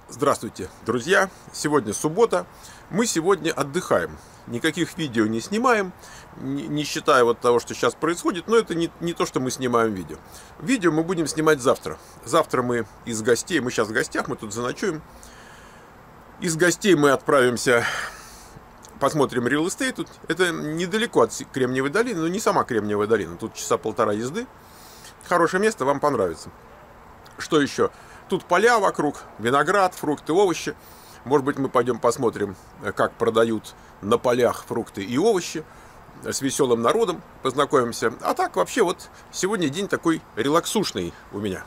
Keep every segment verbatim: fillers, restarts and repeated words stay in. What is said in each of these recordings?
Здравствуйте, друзья! Сегодня суббота. Мы сегодня отдыхаем. Никаких видео не снимаем, не считая вот того, что сейчас происходит. Но это не, не то, что мы снимаем видео. Видео мы будем снимать завтра. Завтра мы из гостей, мы сейчас в гостях, мы тут заночуем. Из гостей мы отправимся, посмотрим real estate. Это недалеко от Кремниевой долины, но не сама Кремниевая долина. Тут часа полтора езды. Хорошее место, вам понравится. Что еще? Тут поля вокруг, виноград, фрукты, овощи. Может быть, мы пойдем посмотрим, как продают на полях фрукты и овощи. С веселым народом познакомимся. А так, вообще, вот сегодня день такой релаксушный у меня.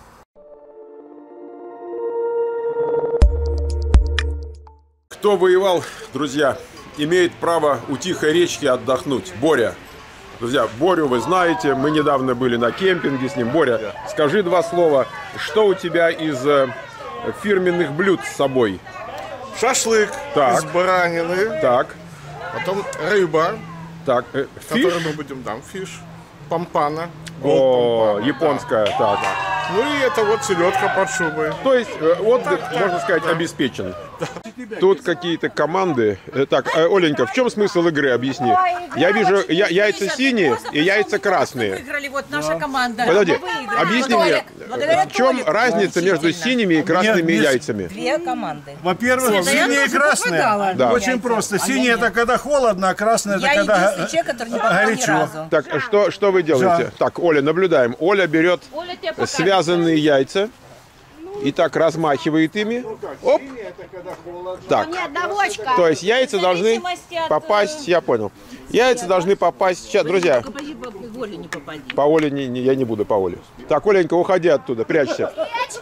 Кто воевал, друзья, имеет право у тихой речки отдохнуть. Боря. Друзья, Борю вы знаете, мы недавно были на кемпинге с ним. Боря, скажи два слова, что у тебя из э, фирменных блюд с собой? Шашлык так. Из баранины. Так. Потом рыба. Так. Э, которую мы будем, там, фиш. Пампана. О, пампана, японская, да. так. Да. Ну и это вот селедка под шубой. То есть э, отдых, так, можно так, сказать, да. обеспечен. Да. Тут какие-то команды. Так, Оленька, в чем смысл игры? Объясни. Я вижу я, яйца синие и яйца красные. Выиграли, вот наша команда. Подожди, объясни мне, в чем разница между синими и красными Нет, яйцами? Две команды. Во-первых, синие и красные. Да. Очень просто. Синие это когда холодно, а красные это Я когда единственный человек, который не попал ни горячо. разу. Так, что, что вы делаете? Жар. Так, Оля, наблюдаем. Оля берет связанные яйца и так размахивает ими. Оп. Так. То есть яйца должны попасть, я понял. Яйца должны попасть сейчас, друзья. По Оле не, не, я не буду по Оле. Так, Оленька, уходи оттуда, прячься.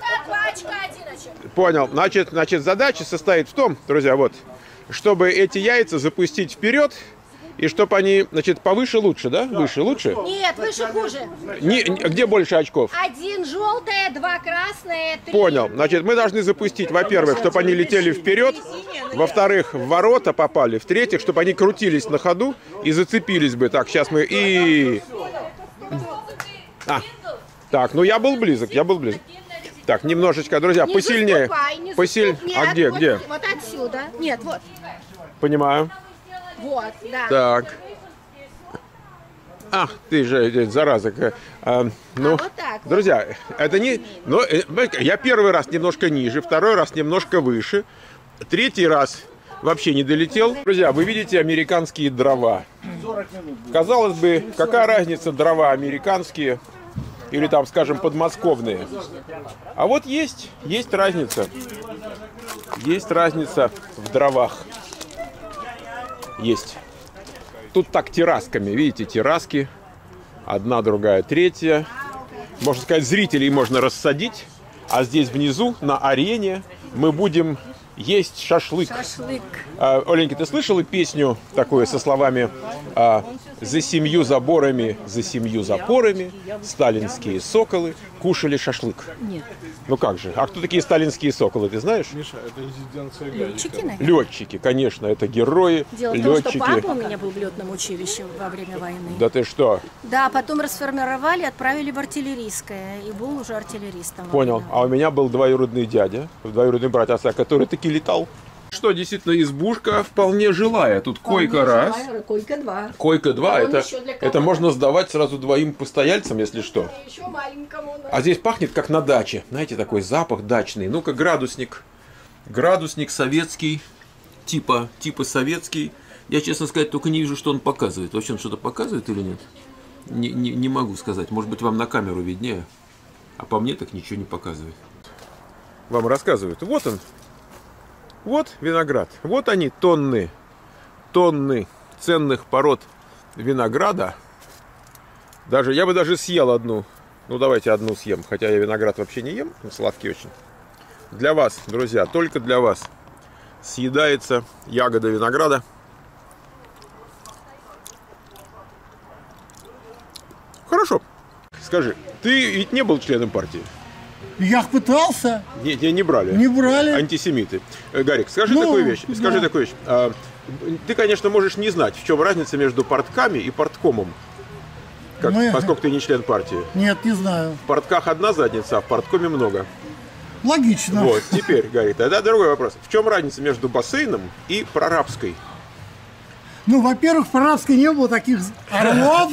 Понял. Значит, значит, задача состоит в том, друзья, вот, чтобы эти яйца запустить вперед. И чтобы они, значит, повыше лучше, да? Выше лучше? Нет, выше хуже. Не, не, где больше очков? Один желтое, два красные, три. Понял. Значит, мы должны запустить, во-первых, чтобы они летели вперед, во-вторых, в ворота попали, в-третьих, чтобы они крутились на ходу и зацепились бы. Так, сейчас мы и... А, так, ну я был близок, я был близок. Так, немножечко, друзья, Не посильнее. заступай, не Посиль... заступ- А Нет, где, вот, где? Вот отсюда. Нет, вот. Понимаю. Вот, да. Так. Ах, ты же, зараза. А, ну, А, вот так вот. друзья, это не... Ну, я первый раз немножко ниже, второй раз немножко выше, третий раз вообще не долетел. Друзья, вы видите американские дрова. Казалось бы, какая разница, дрова американские или там, скажем, подмосковные. А вот есть, есть разница. Есть разница в дровах. Есть. Тут так террасками, видите, терраски. Одна, другая, третья. Можно сказать, зрителей можно рассадить. А здесь внизу, на арене, мы будем есть шашлык. Шашлык. А, Оленька, ты слышала песню такую со словами а, «За семью заборами, за семью запорами сталинские соколы кушали шашлык». Нет. Ну как же? А кто такие сталинские соколы, ты знаешь? Миша, это резиденция Летчики, наверное. Летчики, конечно, это герои, Дело в том, летчики. что папа у меня был в летном училище во время войны. Да ты что? Да, потом расформировали, отправили в артиллерийское. И был уже артиллеристом. во Понял. время А у меня был двоюродный дядя, двоюродный брат отца, который таки летал. Что, действительно, избушка вполне жилая. Тут койка раз, Койка два. койка два. А он Это, еще для кого? это можно сдавать сразу двоим постояльцам, если что. Еще маленькому. да. А здесь пахнет как на даче. Знаете, такой запах дачный. Ну-ка, градусник. Градусник советский. Типа, типа советский. Я, честно сказать, только не вижу, что он показывает. Вообще он что-то показывает или нет? Не, не, не могу сказать. Может быть, вам на камеру виднее. А по мне так ничего не показывает. Вам рассказывают. Вот он. Вот виноград. Вот они, тонны. Тонны ценных пород винограда. Даже, я бы даже съел одну. Ну, давайте одну съем. Хотя я виноград вообще не ем. Он сладкий очень. Для вас, друзья, только для вас съедается ягода винограда. Хорошо. Скажи, ты ведь не был членом партии? Я пытался, Не, не, не брали. не брали. Антисемиты. Э, Гарик, скажи Ну, такую вещь. Скажи да. такую вещь. А, ты, конечно, можешь не знать, в чем разница между партками и парткомом. Как, Ну, я- поскольку ты не член партии. Нет, не знаю. В партках одна задница, а в парткоме много. Логично. Вот, теперь, Гарри, тогда другой вопрос. В чем разница между бассейном и прорабской? Ну, во-первых, в Прорабской не было таких орлов.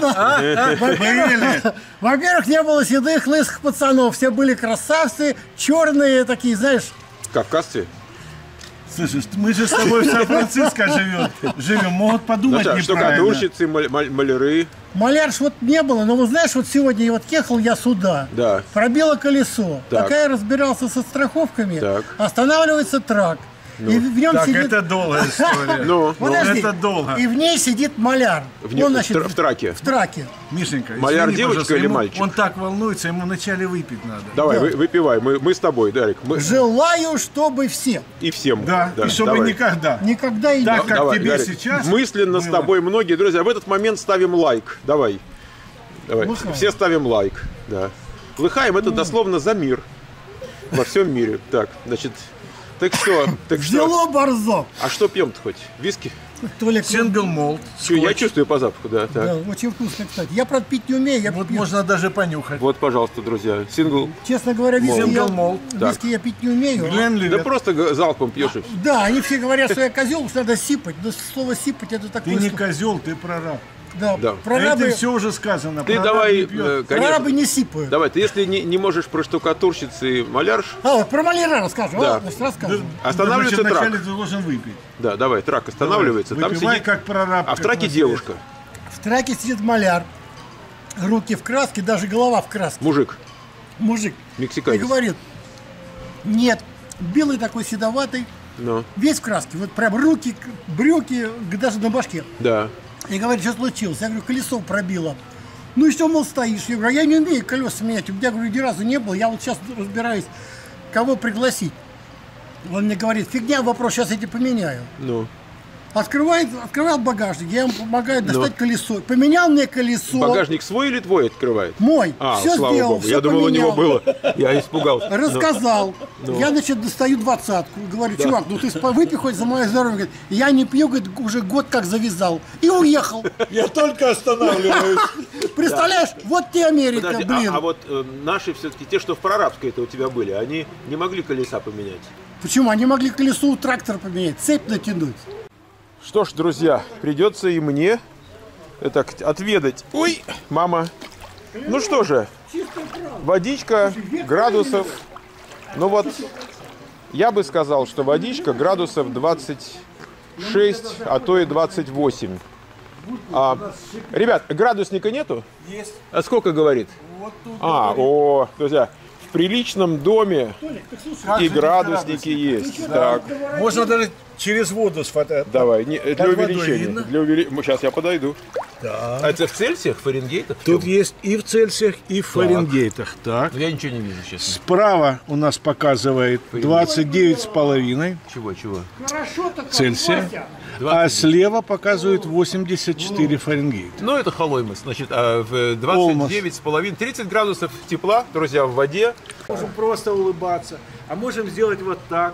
Во-первых, во-первых, не было седых, лысых пацанов. Все были красавцы, черные такие, знаешь. Кавказцы? Слушай, мы же с тобой в Сан-Франциско живем. Живем, могут подумать Ну, неправильно. штукатурщицы, маль- маль- маляры. Малярш вот не было, но вот знаешь, вот сегодня вот ехал я сюда, Да. пробило колесо. Так. Пока я разбирался со страховками, Так. останавливается трак. И в нем Так, сидит... это долгая история. Ну, Подожди. это долго. И в ней сидит маляр. В ней- Он, в значит, тра- в траке. В траке. Мишенька, Маляр извини, девочка пожалуйста, или ему- мальчик? Он так волнуется, ему вначале выпить надо. давай, Да. вы- выпивай. Мы, мы с тобой, Дарик. Мы... Желаю, чтобы все. И всем. Да, и чтобы давай. никогда. Никогда и Так, не... как Давай, тебе Гарик. сейчас Мысленно с было. тобой многие, друзья, в этот момент ставим лайк. Давай. Давай. Лыхаем. Все ставим лайк. Да. Лыхаем это дословно за мир. Во всем мире. Так, значит. Так что? Так что? Взяло борзо. А что пьем-то хоть? Виски? Толик, Сингл молд. Чё, я чувствую по запаху, да. Так. да, очень вкусно, кстати. Я, правда, пить не умею. Я Вот пью. можно даже понюхать. Вот, пожалуйста, друзья. Сингл. Честно говоря, виски, я, Сингл молд. виски я пить не умею. а- Глен Да Ливет. просто г- залпом пьешь и всё. Да, они все говорят, что я козел, что надо сипать. Но слово сипать это Ты такое... не что- козел, ты прораб. Да, Да. прорабы, Это все уже сказано. Ты Прораб давай, не пьет. э, конечно. прорабы не сипают. Давай, ты если не, не можешь про штукатурщиц и малярш, А, вот про маляра расскажу. Да. А, значит, расскажу. останавливается Значит, трак. вначале ты должен выпить. Да, давай, трак останавливается. Там Выпивай, сидит. как прораб. А в как траке на девушка. В траке сидит маляр. Руки в краске, даже голова в краске. Мужик. Мужик. И Мексиканец. говорит, нет, белый такой седоватый, Ну, весь в краске. Вот прям руки, к- брюки, г- даже на башке. да. И говорит, что случилось? Я говорю, колесо пробило. Ну и что, мол, стоишь? Я говорю, а я не умею колеса менять. У меня, говорю, ни разу не было. Я вот сейчас разбираюсь, кого пригласить. Он мне говорит, фигня, вопрос, сейчас я тебе поменяю. Ну. Открывает, открывает багажник, я ему помогаю достать колесо. Поменял мне колесо. Багажник свой или твой открывает? Мой. А, все слава сделал, богу. все Я думал, поменял. у него было. Я испугался. Рассказал. Я, значит, достаю двадцатку. Говорю, чувак, ну ты спа- выпей хоть за мое здоровье. Говорит, я не пью, говорит, уже год как завязал. И уехал. Я только останавливаюсь. Представляешь, вот тебе Америка, Подожди, блин. а, а вот э, наши все-таки, те, что в прорабской это у тебя были, они не могли колеса поменять? Почему? Они могли колесо у трактора поменять, цепь натянуть. Что ж, друзья, придется и мне это отведать. Ой, мама. Ну что же, водичка градусов. Ну вот, я бы сказал, что водичка градусов двадцать шесть, а то и двадцать восемь. А, ребят, градусника нету? Есть. А сколько говорит? Вот тут. А, о, друзья, в приличном доме Как и же градусники градусники? есть. Так, Можно даже через воду сфотографировать. давай, не, для водой увеличения. видно? Для увели... Сейчас я подойду. Да. А это в Цельсиях, Фаренгейтах? Тут есть и в Цельсиях, и в Фаренгейтах. Так. Я ничего не вижу, честно. Справа у нас показывает двадцать девять с половиной Чего, чего? Цельсия, а слева показывает восемьдесят четыре Фаренгейта. Ну, это Холоймос. Значит, а в двадцать девять с половиной, тридцать градусов тепла, друзья, в воде. Можем просто улыбаться, а можем сделать вот так.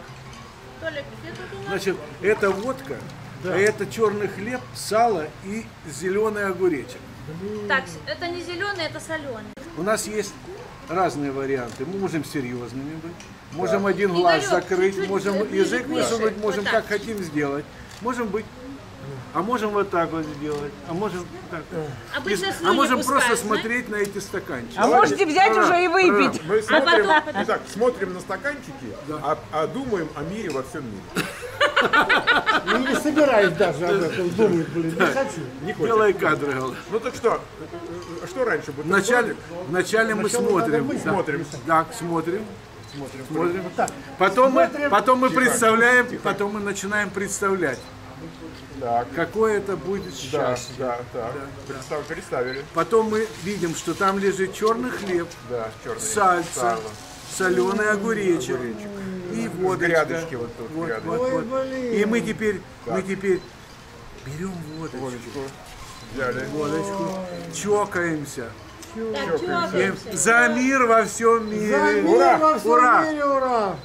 Значит, это водка, а это черный хлеб, сало и зеленый огуречек. Так, это не зеленый, это соленый. У нас есть разные варианты. Мы можем серьезными быть, можем один глаз Игорек, закрыть, чуть-чуть можем ближе, язык ближе. высунуть, можем Вот как так. хотим сделать. Можем быть, а можем вот так вот сделать, а можем так. Обычно И- а слюни можем пускают, просто знаешь? смотреть на эти стаканчики. А можете взять уже и выпить. Мы А потом... Итак, смотрим на стаканчики, а, а думаем о мире во всем мире. Ну, не собираюсь даже об этом думать, блин, не хочу. Не хочешь? Делай кадры, Гал. Ну так что, что раньше будет? Вначале, вначале мы смотрим. мы Да. смотрим. Так, смотрим. Смотрим. Смотрим. Так, Потом мы, смотрим. потом мы представляем, потом мы начинаем представлять, Так, какое это будет да, счастье. да, так. Представ- представили. Потом мы видим, что там лежит черный хлеб, Да, черный. сальца, Сало. соленый огуречек и водочка. Грядочки вот тут, Вот, грядочки. вот, Ой, вот. блин. И мы теперь, мы теперь берем водочку, Водочку взяли. водочку, чокаемся. Так, И чокаемся. за мир во всем мире. За мир Ура! во всем Ура! мире, ура!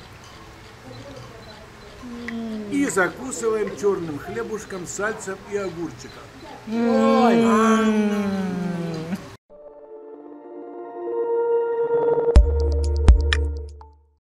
И закусываем черным хлебушком, сальцем и огурчиком. Ой.